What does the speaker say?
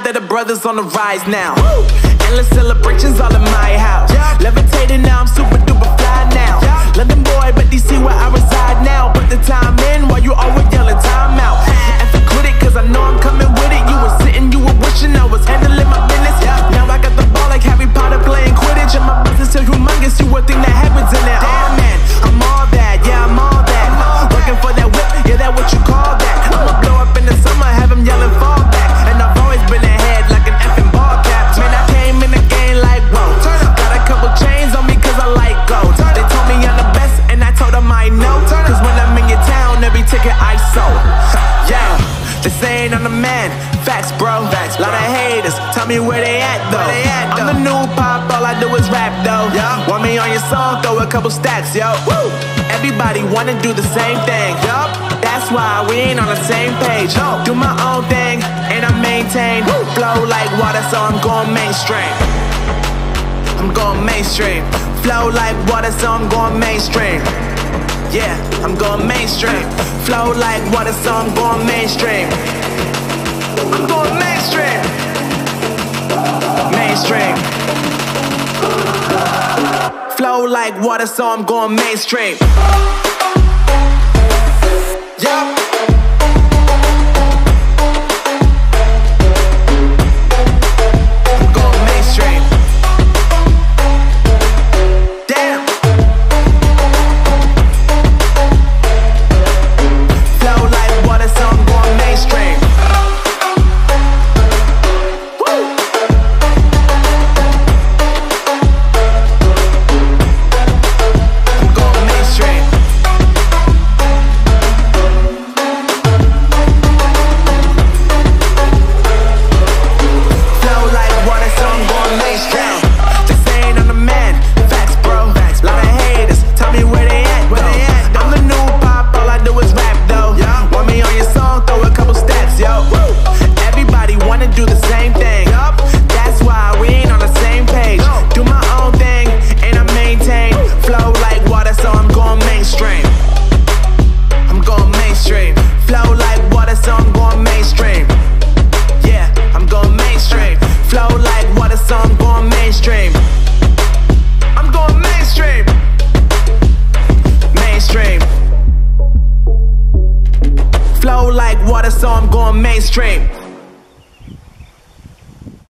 that the brothers on the rise now. Endless celebrations all in my house. Levitating now, I'm super duper fly now. London boy, but DC where I reside now. Put the time in while you always yelling time out. And for quit it, cause I know I'm coming with it. You were sitting, you were wishing I was handling my business. Now I got the ball like Harry Potter playing Quidditch. And my business so humongous, you would think that happens in it. Oh man, I'm all that, yeah, I'm all that. Working for that whip, yeah, that what you call that. I'ma blow up in the summer, have them yelling fall back. And I've always been ahead like an effing ball cap. Man, I came in the game like, whoa. Got a couple chains on me cause I like gold. They told me I'm the best and I told them I know. Cause when I'm in your town, every ticket I sold. Yeah, they saying I'm the man. Facts, bro. Lot of haters, tell me where they at though. I'm the new pop, all I do is rap though. Want me on your song, throw a couple stacks, yo. Woo! Everybody wanna do the same thing. That's why we ain't on the same page. Do my own thing and I maintain. Flow like water, so I'm going mainstream. I'm going mainstream. Flow like water, so I'm going mainstream. Yeah, I'm going mainstream. Flow like water, so I'm going mainstream. I'm going mainstream. Mainstream. Flow like water, so I'm going mainstream. Yeah. I'm going mainstream. Damn. Flow like water, so I'm going mainstream. Flow like water, so I'm going mainstream.